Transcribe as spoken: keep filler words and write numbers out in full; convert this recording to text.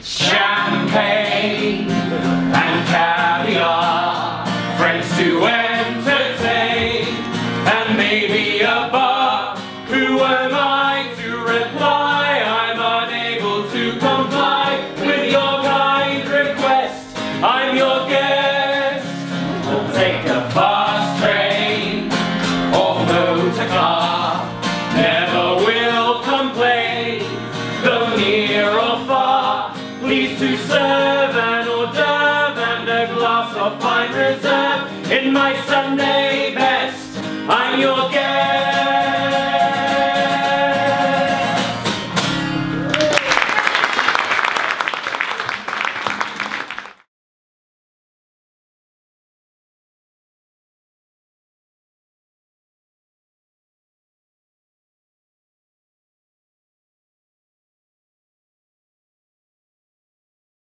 champagne and caviar, friends to entertain, and maybe a bar. Who am I to reply? I'm unable to comply with your kind request. I'm your guest. We'll take a fast train or motor car. Never will complain, though near or far. Pleased to serve.